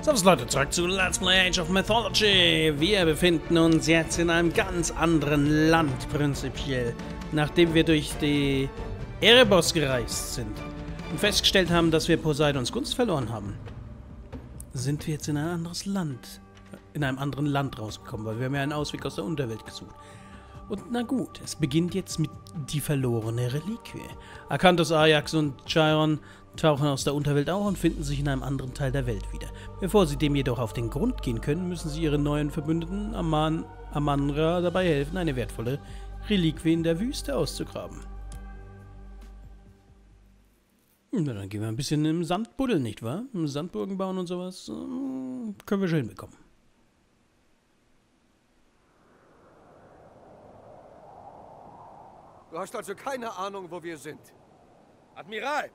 Servus Leute, zurück zu Let's Play Age of Mythology. Wir befinden uns jetzt in einem ganz anderen Land prinzipiell, nachdem wir durch die Erebos gereist sind und festgestellt haben, dass wir Poseidons Gunst verloren haben. Sind wir jetzt in ein anderes Land, in einem anderen Land rausgekommen, weil wir haben ja einen Ausweg aus der Unterwelt gesucht. Und na gut, es beginnt jetzt mit die verlorene Reliquie. Akanthos, Ajax und Chiron tauchen aus der Unterwelt auf und finden sich in einem anderen Teil der Welt wieder. Bevor sie dem jedoch auf den Grund gehen können, müssen sie ihren neuen Verbündeten Amanra dabei helfen, eine wertvolle Reliquie in der Wüste auszugraben. Na, dann gehen wir ein bisschen im Sand buddeln, nicht wahr? Sandburgen bauen und sowas können wir schon hinbekommen. Du hast also keine Ahnung, wo wir sind. Admiral!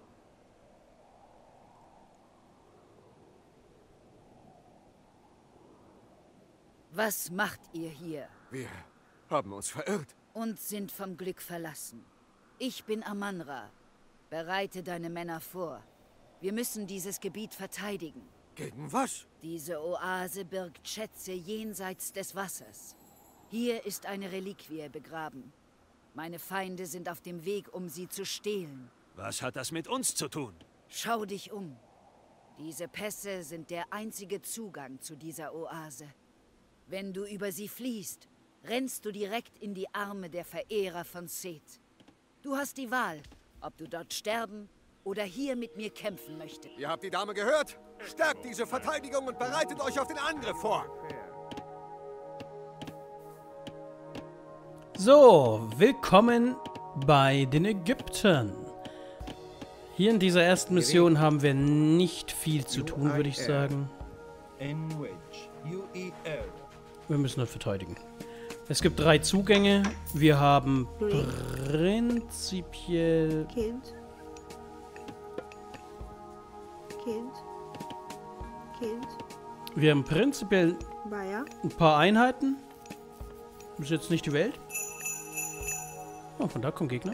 Was macht ihr hier? Wir haben uns verirrt. Und sind vom Glück verlassen. Ich bin Amanra. Bereite deine Männer vor. Wir müssen dieses Gebiet verteidigen. Gegen was? Diese Oase birgt Schätze jenseits des Wassers. Hier ist eine Reliquie begraben. Meine Feinde sind auf dem Weg, um sie zu stehlen. Was hat das mit uns zu tun? Schau dich um. Diese Pässe sind der einzige Zugang zu dieser Oase. Wenn du über sie fliehst, rennst du direkt in die Arme der Verehrer von Seth. Du hast die Wahl, ob du dort sterben oder hier mit mir kämpfen möchtest. Ihr habt die Dame gehört? Stärkt diese Verteidigung und bereitet euch auf den Angriff vor. So, willkommen bei den Ägyptern. Hier in dieser ersten Mission haben wir nicht viel zu tun, würde ich sagen. Wir müssen das verteidigen. Es gibt 3 Zugänge. Wir haben prinzipiell... Kind. Wir haben prinzipiell Bayer. ein paar Einheiten. Das ist jetzt nicht die Welt. Oh, von da kommen Gegner.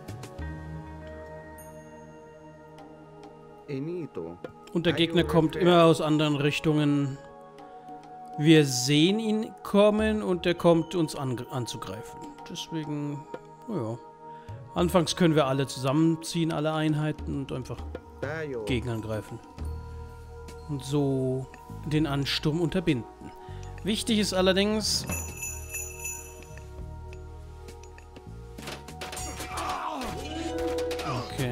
Und der Gegner kommt immer aus anderen Richtungen. Wir sehen ihn kommen und der kommt uns anzugreifen. Deswegen, naja. Anfangs können wir alle zusammenziehen, alle Einheiten und einfach Gegner angreifen. Und so den Ansturm unterbinden. Wichtig ist allerdings... Okay.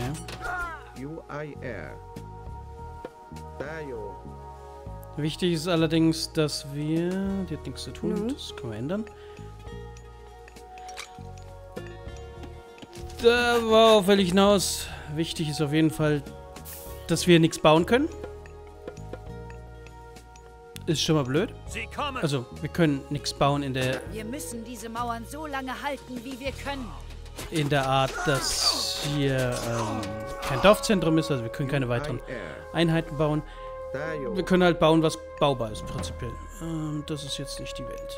Wichtig ist allerdings, dass wir... Die hat nichts zu tun, das können wir ändern. Worauf will ich hinaus? Wichtig ist auf jeden Fall, dass wir nichts bauen können. Ist schon mal blöd. Sie kommen! Also, wir können nichts bauen in der... Wir müssen diese Mauern so lange halten, wie wir können. In der Art, dass hier kein Dorfzentrum ist, also wir können keine weiteren Einheiten bauen. Wir können halt bauen, was baubar ist, prinzipiell. Das ist jetzt nicht die Welt.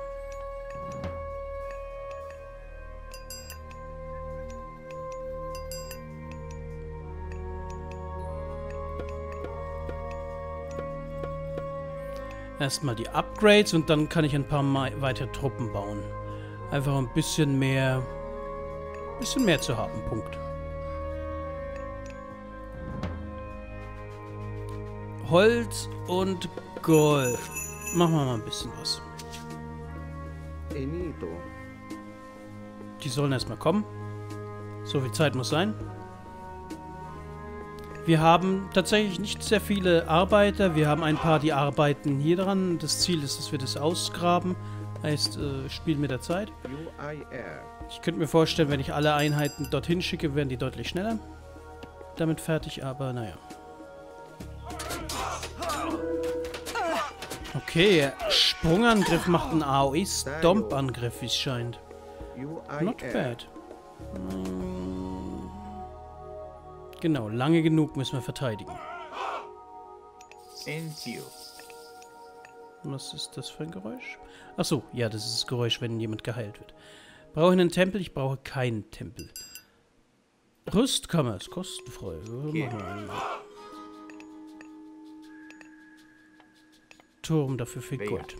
Erstmal die Upgrades und dann kann ich ein paar weitere Truppen bauen. Einfach ein bisschen mehr zu haben, Punkt. Holz und Gold. Machen wir mal ein bisschen was. Die sollen erstmal kommen. So viel Zeit muss sein. Wir haben tatsächlich nicht sehr viele Arbeiter. Wir haben ein paar, die arbeiten hier dran. Das Ziel ist, dass wir das ausgraben. Heißt, Spiel mit der Zeit. Ich könnte mir vorstellen, wenn ich alle Einheiten dorthin schicke, werden die deutlich schneller damit fertig, aber naja. Okay, Sprungangriff macht einen AOE-Stomp-Angriff, wie es scheint. Not bad. Genau, lange genug müssen wir verteidigen. Was ist das für ein Geräusch? Achso, ja, das ist das Geräusch, wenn jemand geheilt wird. Brauche ich einen Tempel? Ich brauche keinen Tempel. Rüstkammer ist kostenfrei. Machen wir einmal. Turm, dafür viel Gold.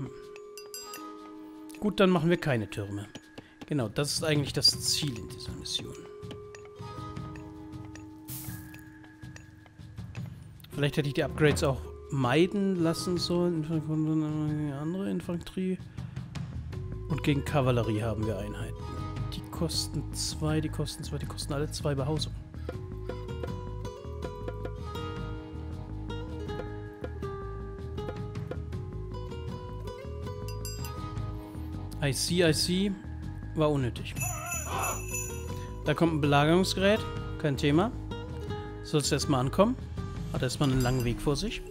Gut, dann machen wir keine Türme. Genau, das ist eigentlich das Ziel in dieser Mission. Vielleicht hätte ich die Upgrades auch meiden lassen sollen. Andere Infanterie. Und gegen Kavallerie haben wir Einheiten. Die kosten 2, die kosten alle 2 Behausung. I see. War unnötig. Da kommt ein Belagerungsgerät. Kein Thema. Soll es erstmal ankommen. Hat erstmal einen langen Weg vor sich.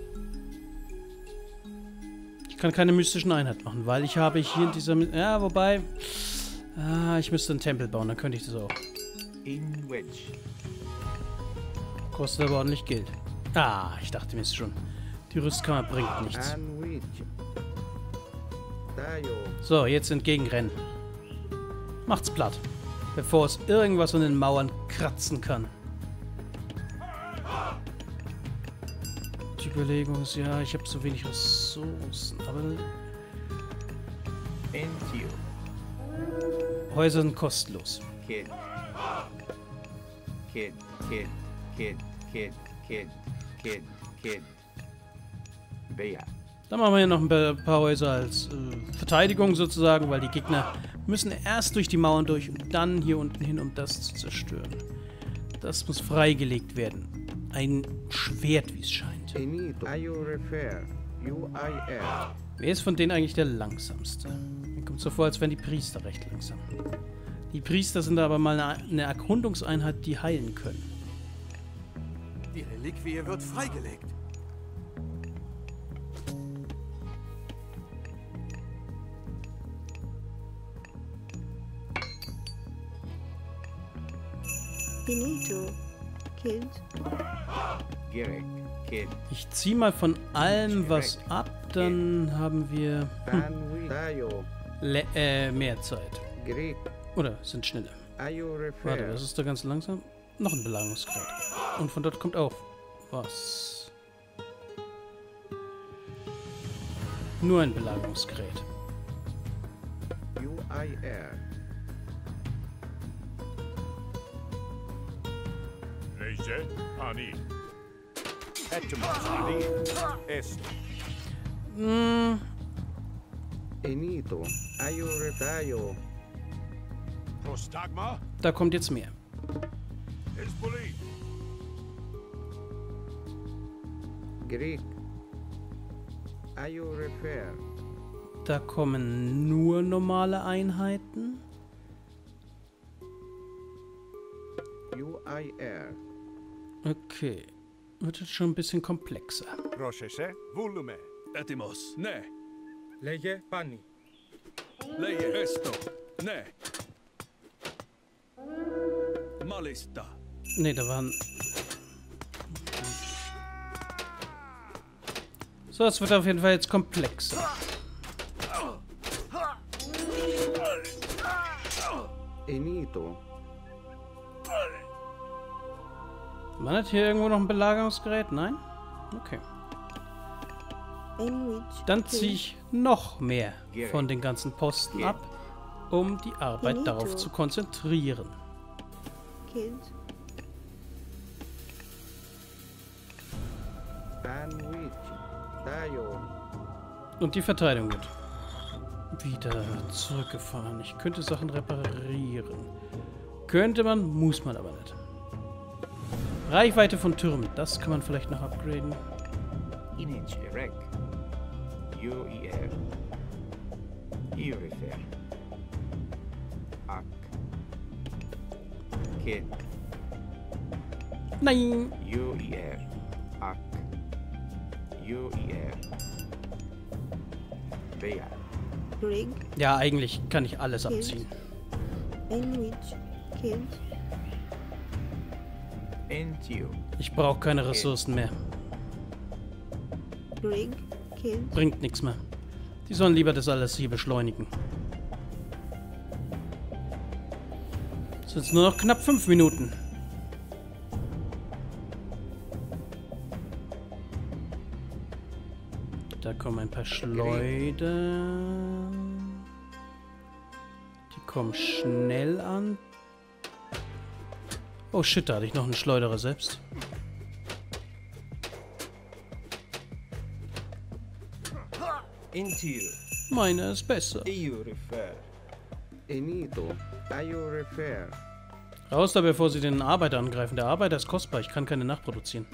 Ich kann keine mystischen Einheit machen, weil ich habe hier in dieser... Ja, wobei... ich müsste einen Tempel bauen, dann könnte ich das auch. Kostet aber ordentlich Geld. Ich dachte mir schon. Die Rüstkammer bringt nichts. So, jetzt entgegenrennen. Macht's platt. Bevor es irgendwas an den Mauern kratzen kann. Die Überlegung ist, ja, ich habe so wenig Ressourcen, aber... Häuser sind kostenlos. Dann machen wir hier noch ein paar Häuser als Verteidigung sozusagen, weil die Gegner müssen erst durch die Mauern durch und dann hier unten hin, um das zu zerstören. Das muss freigelegt werden. Ein Schwert, wie es scheint. Wer ist von denen eigentlich der langsamste? Mir kommt so vor, als wären die Priester recht langsam. Die Priester sind aber mal eine Erkundungseinheit, die heilen können. Die Reliquie wird freigelegt. Finito. Killed. Ich ziehe mal von allem was ab, dann haben wir mehr Zeit. Oder sind schneller. Warte, das ist da ganz langsam. Noch ein Belagerungsgerät. Und von dort kommt auch was. Nur ein Belagerungsgerät. Da kommt jetzt mehr. Da kommen nur normale Einheiten. Okay. Wird jetzt schon ein bisschen komplexer. Procese volume. Etimos, ne. Λέγε πάνι. Λέγε esto, ne. Malista. Ne, da waren... So, es wird auf jeden Fall jetzt komplexer. Man hat hier irgendwo noch ein Belagerungsgerät? Nein? Okay. Dann ziehe ich noch mehr von den ganzen Posten ab, um die Arbeit darauf zu konzentrieren. Und die Verteidigung wird wieder zurückgefahren. Ich könnte Sachen reparieren. Könnte man, muss man aber nicht. Reichweite von Türmen, das kann man vielleicht noch upgraden. Nein! Ja, eigentlich kann ich alles abziehen. Ich brauche keine Ressourcen mehr. Bringt nichts mehr. Die sollen lieber das alles hier beschleunigen. Es sind nur noch knapp 5 Minuten. Da kommen ein paar Schleuder. Die kommen schnell an. Oh shit, da hatte ich noch einen Schleuderer selbst. Into you. Meiner ist besser. You refer. Enito, you refer. Raus da, bevor sie den Arbeiter angreifen. Der Arbeiter ist kostbar, ich kann keine nachproduzieren.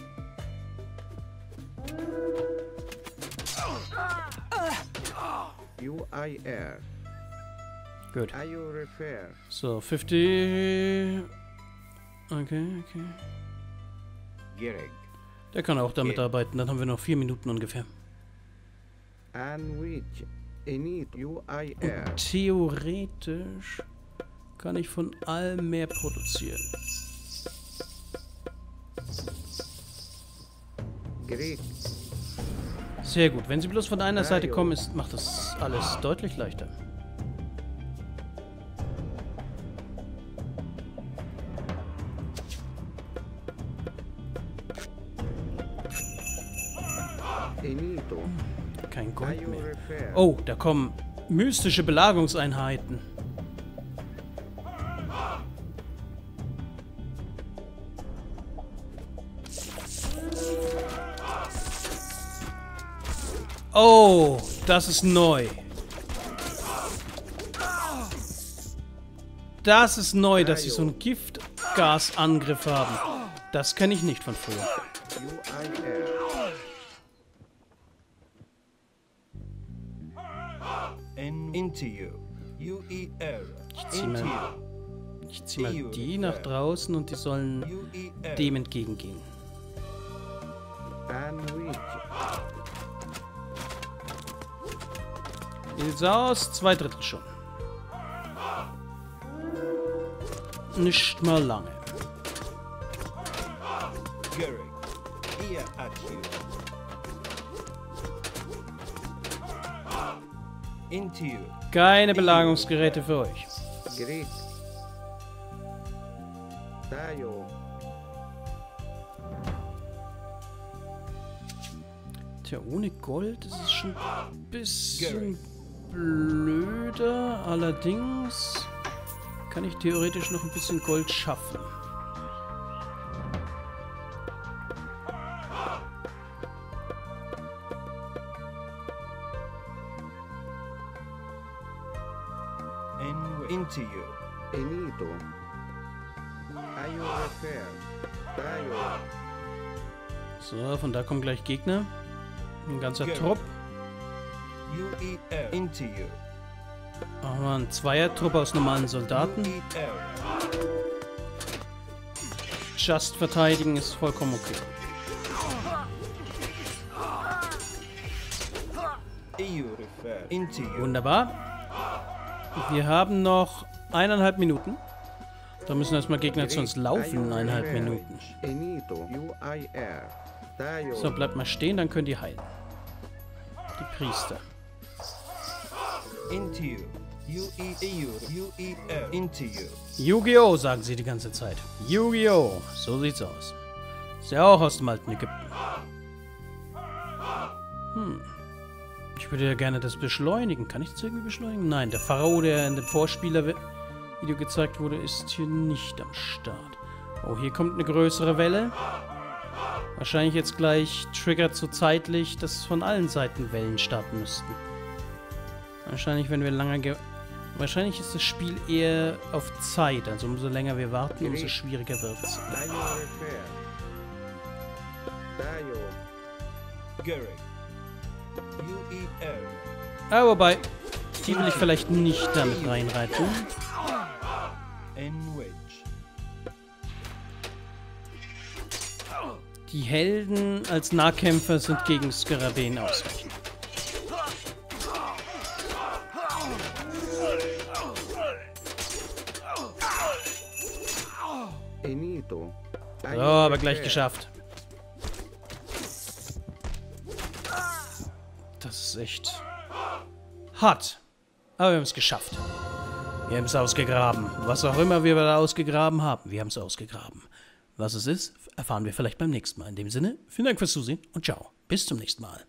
UIR. Gut. You refer. So, 50... Okay. Gereg. Der kann auch damit arbeiten, dann haben wir noch 4 Minuten ungefähr. And which? Enito, UIR. Theoretisch kann ich von allem mehr produzieren. Greek. Sehr gut. Wenn sie bloß von einer Seite kommen, macht das alles deutlich leichter. Enito. Kein Gold mehr. Oh, da kommen mystische Belagerungseinheiten. Oh, das ist neu. Das ist neu, dass sie so einen Giftgasangriff haben. Das kenne ich nicht von früher. Into you. UER. Ich zieh mal die nach draußen und die sollen dem entgegengehen. Wie sieht's aus? 2/3 schon. Nicht mal lange. Gereg. Here at you. Into you. Keine Belagerungsgeräte für euch. Greek. Tayo. Tja, ohne Gold ist es schon ein bisschen blöder. Allerdings kann ich theoretisch noch ein bisschen Gold schaffen. Into you. Enito. You refer. Tayo. So, von da kommen gleich Gegner. Ein ganzer Trupp. UER. Into you. Machen wir einen Zweier-Trupp aus normalen Soldaten. Just verteidigen ist vollkommen okay. EU refer. Into you. Wunderbar. Wir haben noch 1,5 Minuten. Da müssen erstmal Gegner zu uns laufen in 1,5 Minuten. Enito. UIR. Tayo. So, bleibt mal stehen, dann könnt ihr heilen. Die Priester. Into you. UER. Into you. Yu-Gi-Oh! Sagen sie die ganze Zeit. Yu-Gi-Oh! So sieht's aus. Ist ja auch aus dem alten Ägypten. Ich würde ja gerne das beschleunigen. Kann ich das irgendwie beschleunigen? Nein, der Pharao, der in dem Vorspieler-Video gezeigt wurde, ist hier nicht am Start. Oh, hier kommt eine größere Welle. Wahrscheinlich jetzt gleich triggert so zeitlich, dass von allen Seiten Wellen starten müssten. Wahrscheinlich, wenn wir lange... Wahrscheinlich ist das Spiel eher auf Zeit. Also umso länger wir warten, umso schwieriger wird es. Tayo refer. Tayo. Gereg. UER. Ah, wobei, die will ich vielleicht nicht damit reinreiten. Enwedge. Die Helden als Nahkämpfer sind gegen Skarabäen ausreichend. Enito. So, aber gleich geschafft. Das ist echt hart. Aber wir haben es geschafft. Wir haben es ausgegraben. Was auch immer wir da ausgegraben haben, wir haben es ausgegraben. Was es ist, erfahren wir vielleicht beim nächsten Mal. In dem Sinne, vielen Dank fürs Zusehen und ciao. Bis zum nächsten Mal.